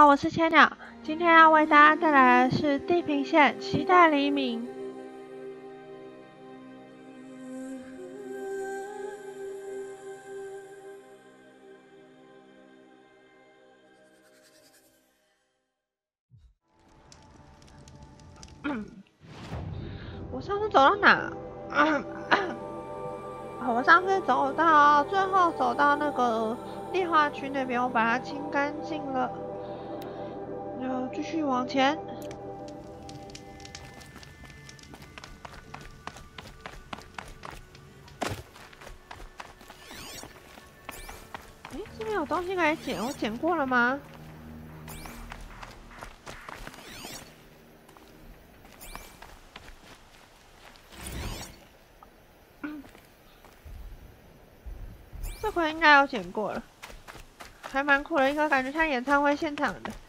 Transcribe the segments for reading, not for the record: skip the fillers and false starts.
我是千鸟，今天要为大家带来的是《地平线：期待黎明》。我上次走到哪？我上次走到最后走到那个炼化区那边，我把它清干净了，就继续往前。这边有东西可以捡，我捡过了吗？这回应该有捡过了，还蛮酷的，一个感觉像演唱会现场的。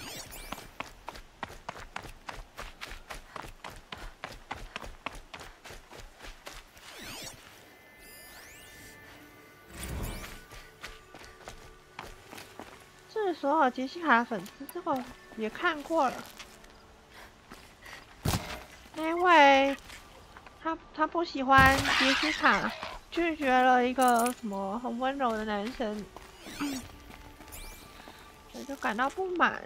这是所有杰西卡的粉丝，这个也看过了。那位他不喜欢杰西卡，拒绝了一个什么很温柔的男生，所以就感到不满。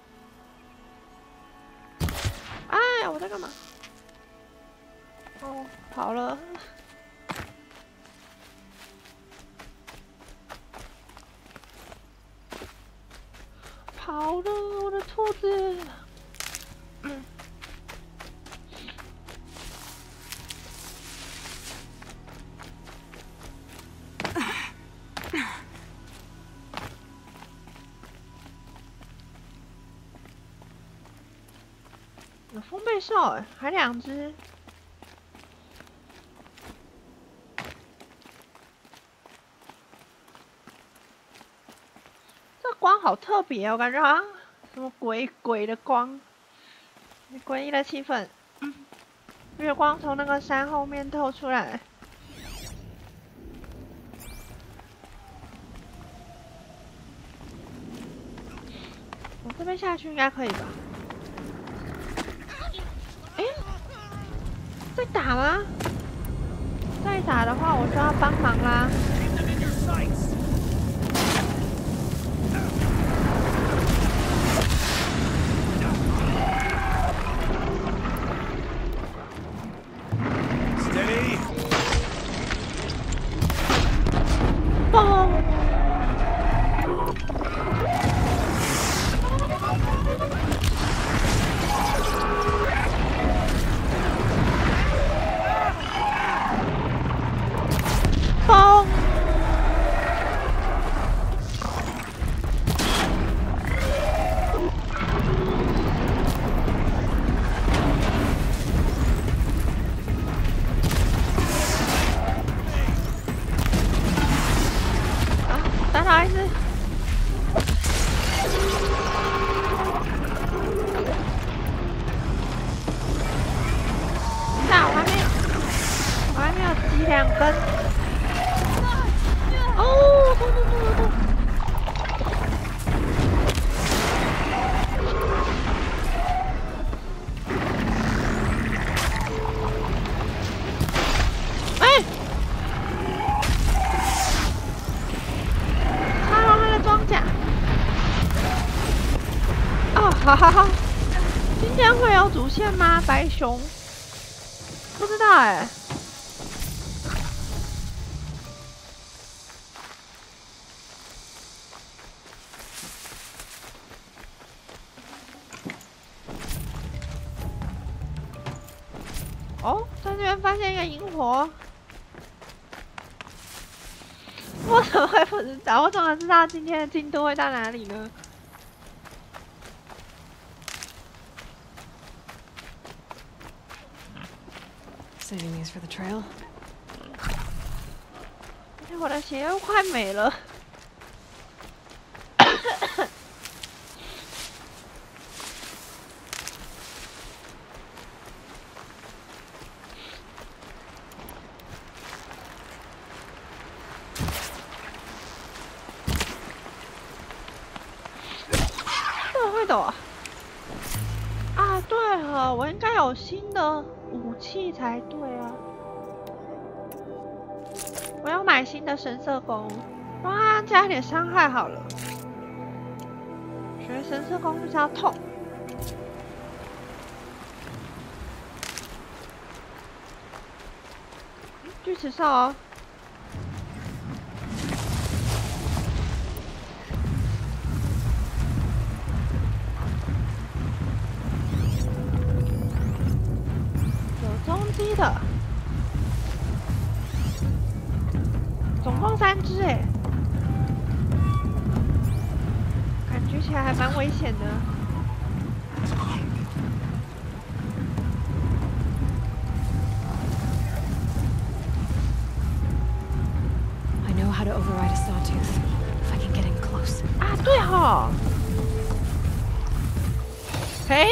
哎呀，我在干嘛？哦，跑了。跑了，我的兔子。有风背兽哎，还2只。这光好特别哦，我感觉好像什么鬼的光，诡异的气氛。月光从那个山后面透出来。我这边下去应该可以吧？在打吗？再打的话，我就要帮忙啦。嘣！嘣！打倒一只。我还没有击2根。哦，痛！插到他的装甲。哦，好，今天会有主线吗？白熊？不知道哎。哦，在这边发现一个萤火。我怎么会不知道？我怎么知道今天的进度会到哪里呢 ？Saving these for the trail. 我的血又快没了。 走啊？啊，对了，我应该有新的武器才对啊！我要买新的神色弓，帮他加一点伤害好了。学神色弓就是要痛。锯齿兽哦。有踪迹的，总共3只哎，感觉起来还蛮危险的。 I know how to override a sawtooth if I can get in close. 啊，对吼。嘿，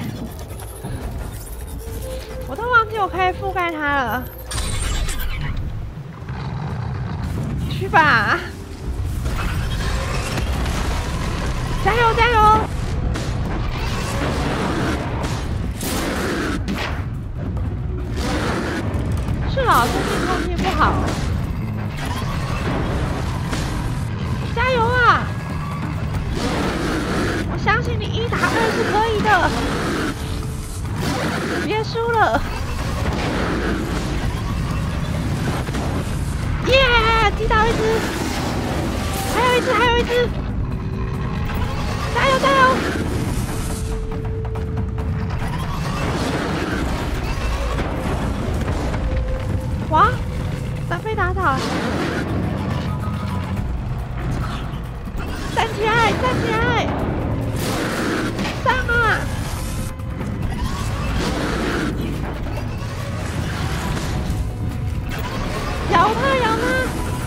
我都忘记我可以覆盖它了。去吧，加油加油！是哦，最近空气不好。加油啊！我相信你1打2是可以的，别输了！耶，击倒1只，还有1只，还有1只，加油加油！哇，咋被打倒？站起来，站起来！上啊！咬他，咬他！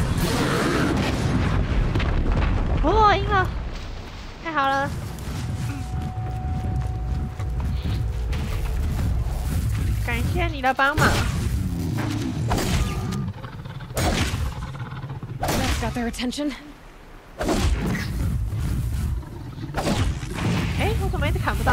哦，赢了！太好了！感谢你的帮忙。 That's got their attention. 哎，我怎么一直砍不到？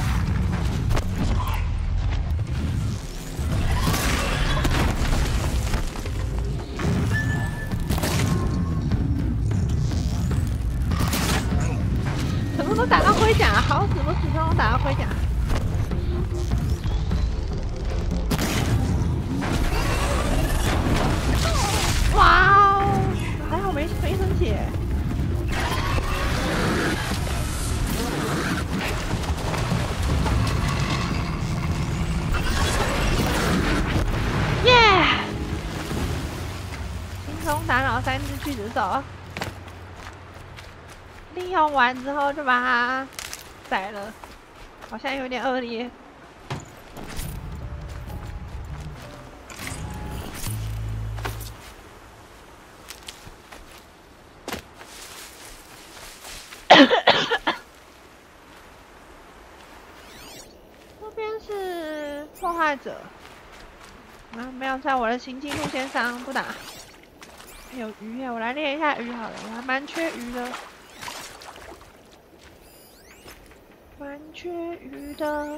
怎么都打到盔甲，好死不死都打到盔甲。哇哦，还好没生血。耶！轻松打倒3只巨齿兽。利用完之后就把它宰了，好像有点恶劣。这边是破坏者，啊，没有在我的行进路线上，不打。有鱼耶，我来练一下鱼好了，我还蛮缺鱼的。蛮缺鱼的。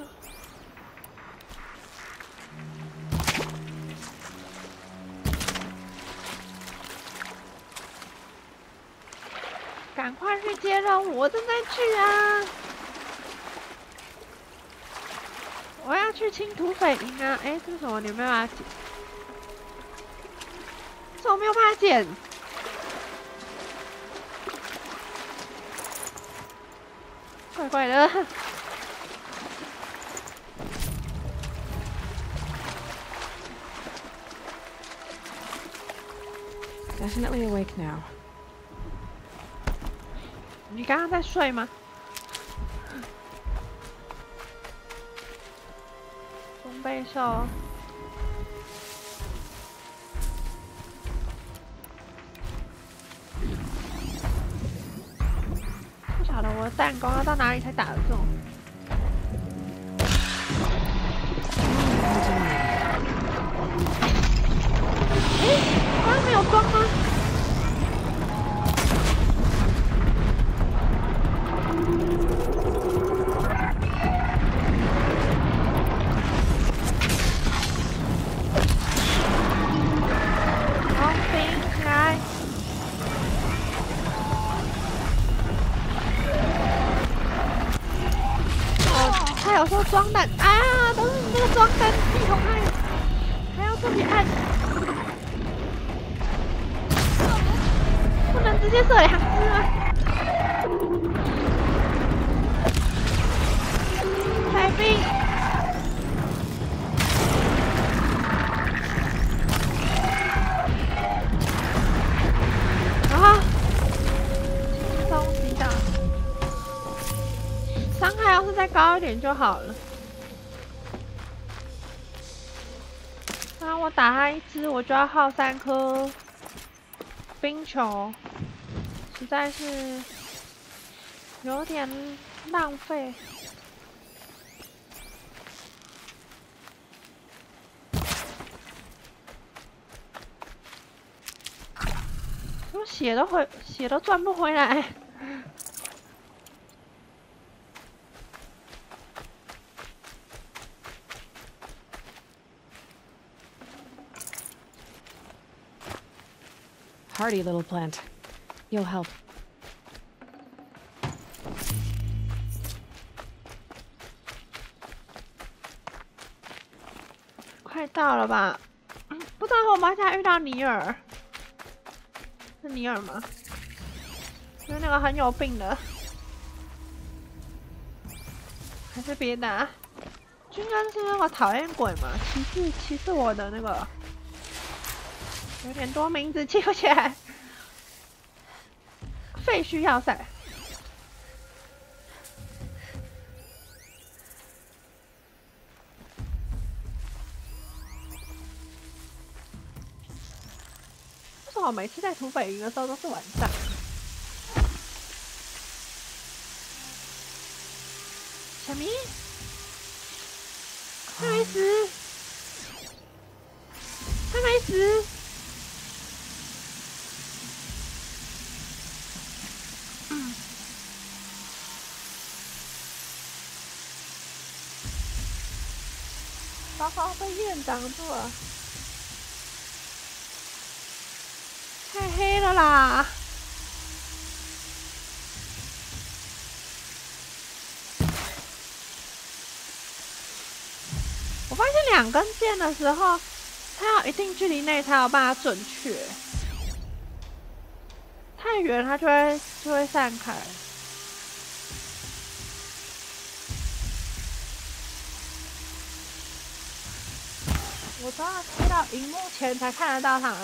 赶快去接任务，我正在去啊！我要去清土匪营啊！哎，这是什么？你有没有办法捡？这我没有办法捡。怪怪的。 Definitely awake now. 你刚刚在睡吗？弓背兽。不晓得我的弹弓要到哪里才打得中。诶，刚刚没有装吗？ 装弹，啊，都是你那个装弹系统害的，还要自己按，不能直接射2只吗？派兵！啊！轻松击倒，伤害要是再高一点就好了。那我打他1只，我就要耗3颗冰球，实在是有点浪费。我血都赚不回来。 Hardy little plant. You'll help. 快到了吧？不知道我们现在遇到尼尔，是尼尔吗？就是那个很有病的，还是别的啊？军官是那个讨厌鬼吗？歧视我的那个，有点多名字记不起来。废墟要塞。为什么我每次在土北营的时候都是晚上？小明，他没死，他没死。糟糕，被院挡住了，太黑了啦！我发现2根箭的时候，它要一定距离内才有办法准确，太远它就会散开。我都要贴到荧幕前才看得到它。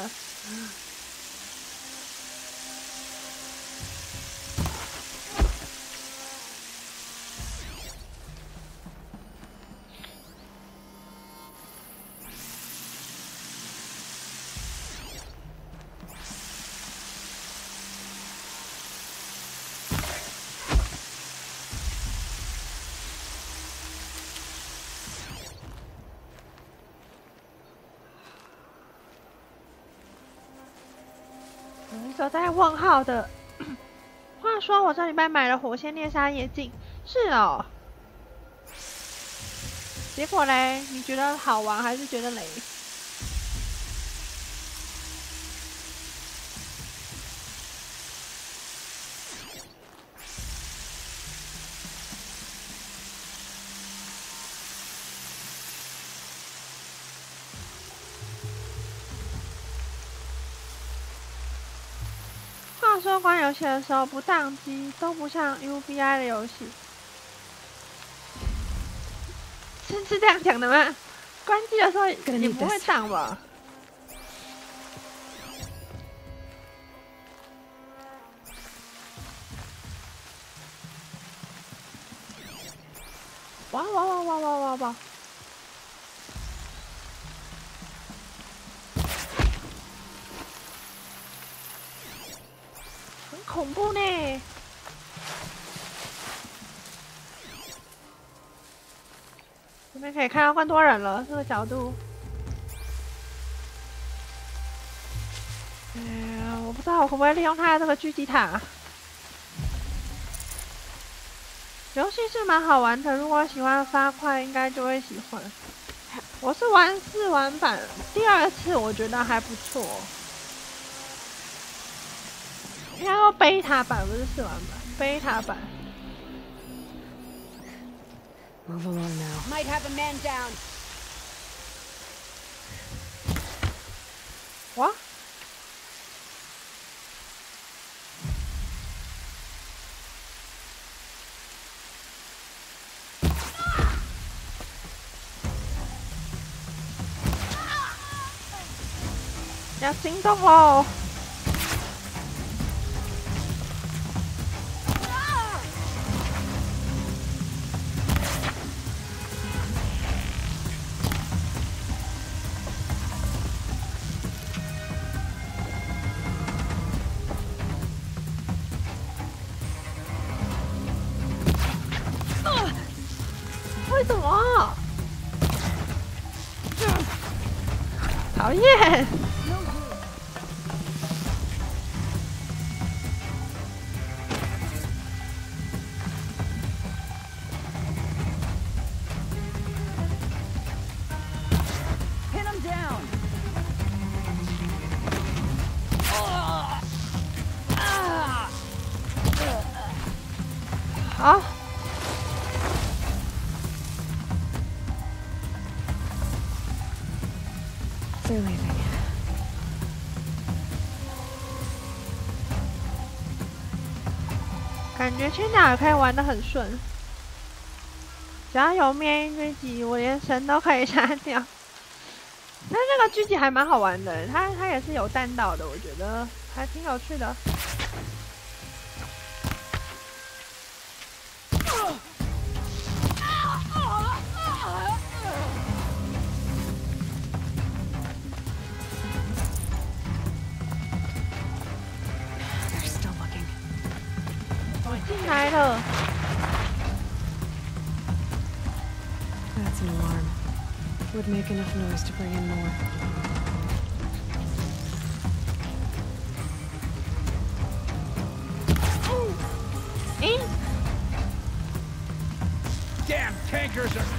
有一个在问号的。话说我这礼拜买了火线猎杀夜镜，是哦。结果嘞，你觉得好玩还是觉得雷？话说关游戏的时候不宕机，都不像 UBI 的游戏。是这样讲的吗？关机的时候也不会宕吧？哇哇哇哇哇哇哇！很恐怖呢。这边可以看到更多人了，这个角度。我不知道我会不会利用它的这个狙击塔。游戏是蛮好玩的，如果喜欢发快，应该就会喜欢。我是玩试玩版，第2次我觉得还不错。应该说 beta 版不是试玩版，beta 版。 Move along now. Might have a man down. 哇！要行动喽！为什么？讨厌！ Pin him down. 好。 They're leaving. 感觉千鸟也可以玩得很顺，只要有灭音狙击，我连神都可以杀掉。但这个狙击还蛮好玩的，它也是有弹道的，我觉得还挺有趣的。 They're still looking. 我进来了， That's an alarm. Would make enough noise to bring in more. Damn tankers are.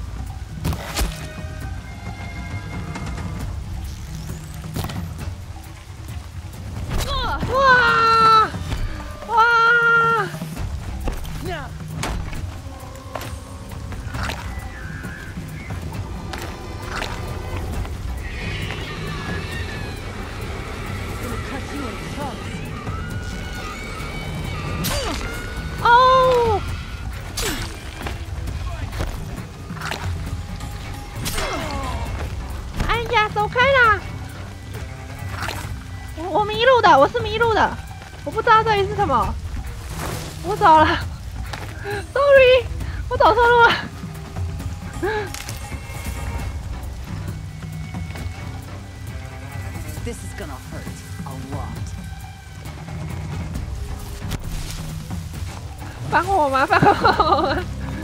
哇哇！ Gonna cut you in chunks. 哦！哎呀，走开啦！我迷路的，我是迷路的，我不知道这里是什么。我走了，sorry， 我走错路了。 This is gonna hurt a lot. 放过我吗？放过我吗？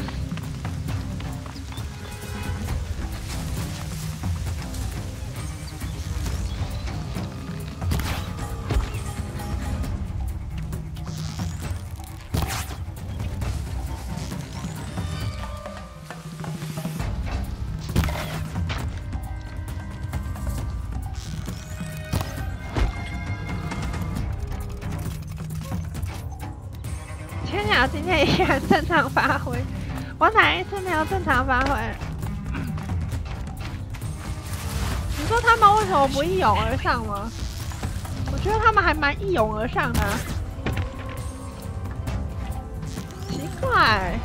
千鸟今天依然正常发挥，我哪一次没有正常发挥？你说他们为什么不一拥而上吗？我觉得他们还蛮一拥而上的啊、奇怪。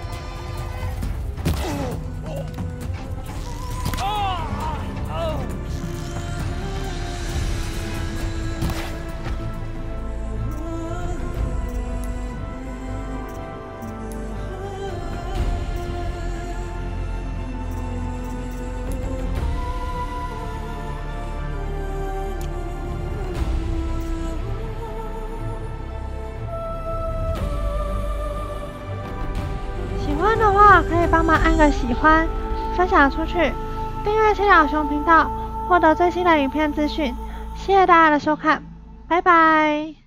喜欢的话可以帮忙按个喜欢，分享出去，订阅千鸟熊频道，获得最新的影片资讯。谢谢大家的收看，拜拜。